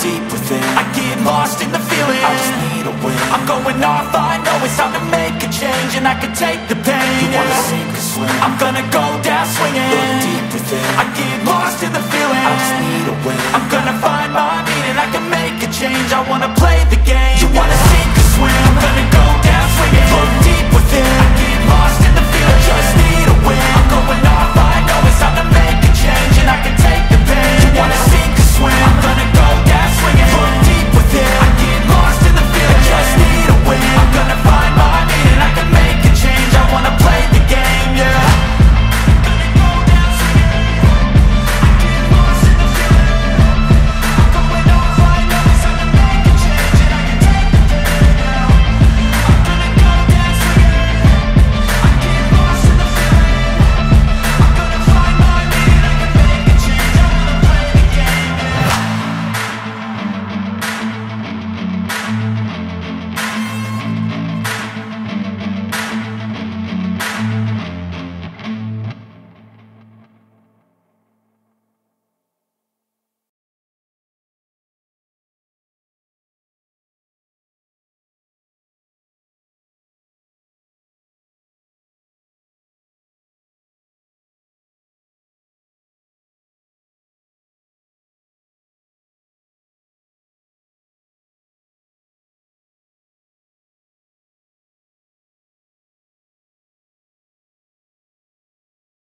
deep within, I get lost in the feeling, I just need a win. I'm going off, I know it's time to make a change, and I can take the pain. You wanna sink or swim, I'm gonna go down swinging. Look deep within, I get lost in the feeling, I just need a win. I'm gonna find my meaning, I can make a change. I wanna play the game.